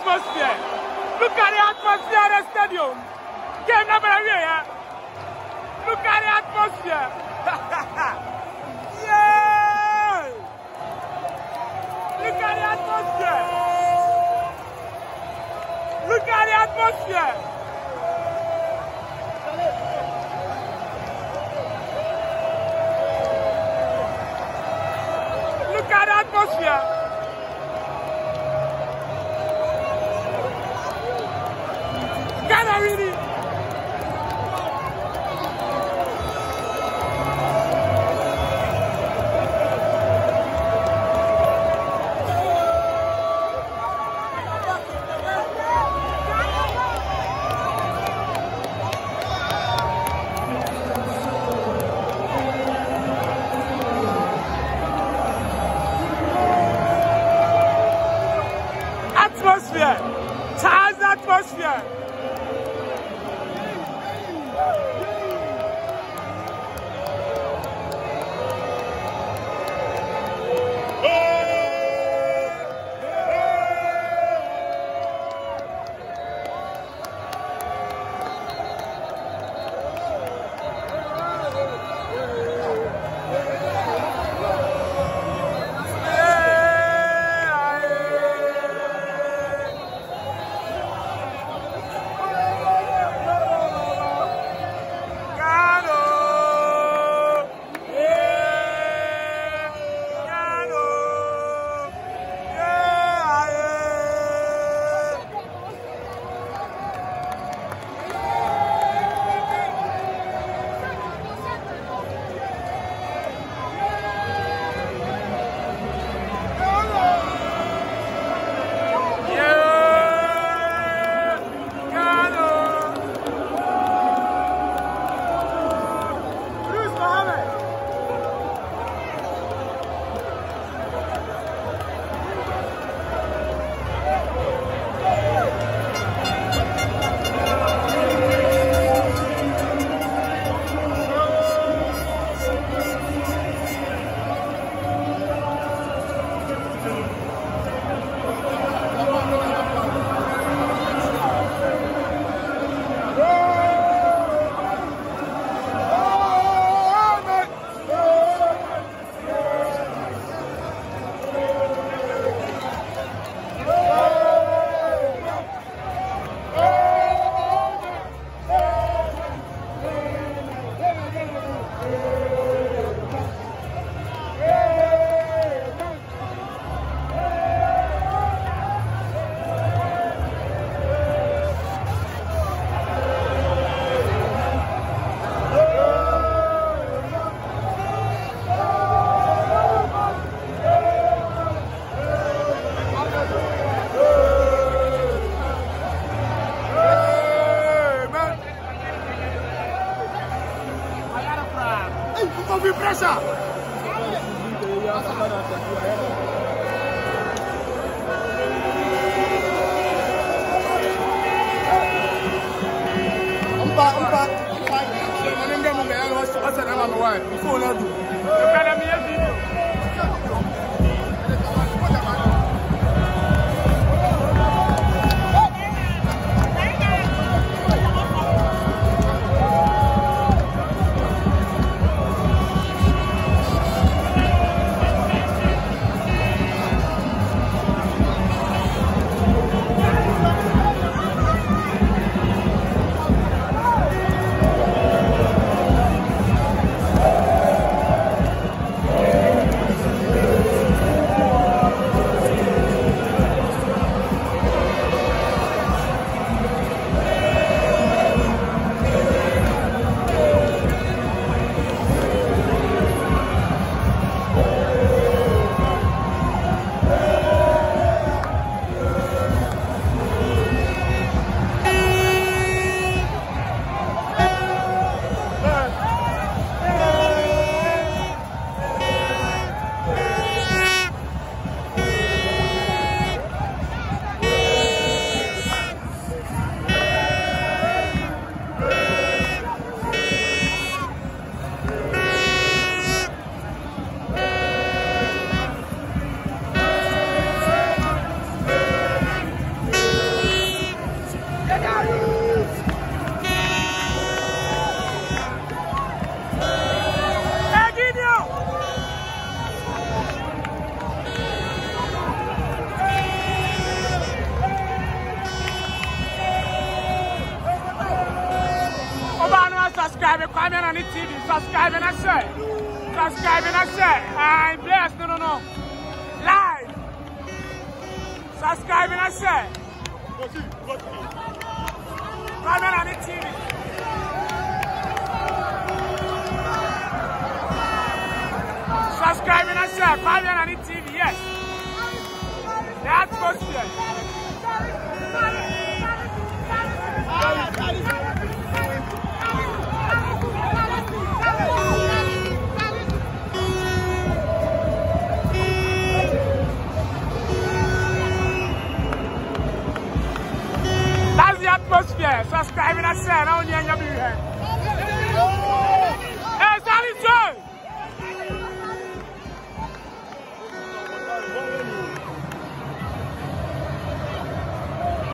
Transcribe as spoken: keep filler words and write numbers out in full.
atmosphere. Look at the atmosphere of the stadium. Game number here. Look at the atmosphere. Yeah! Look at the atmosphere. Look at the atmosphere. Look at the atmosphere. Ghana really. Atmosphere. Charged atmosphere. Movie pressure. Umpa, umpa, umpa. Nenda mungu yangu wasa na mama wao. Before na do. Kana mia video. Kwame on the T V. Subscribe and I say. Subscribe and I say. I'm blessed. No, no, no. Live. Subscribe and I say. Kwame on the T V. Subscribe and I say. Kwame on the T V. Yes. The atmosphere. That's the atmosphere. Subscribe and I say. I don't need any of you here.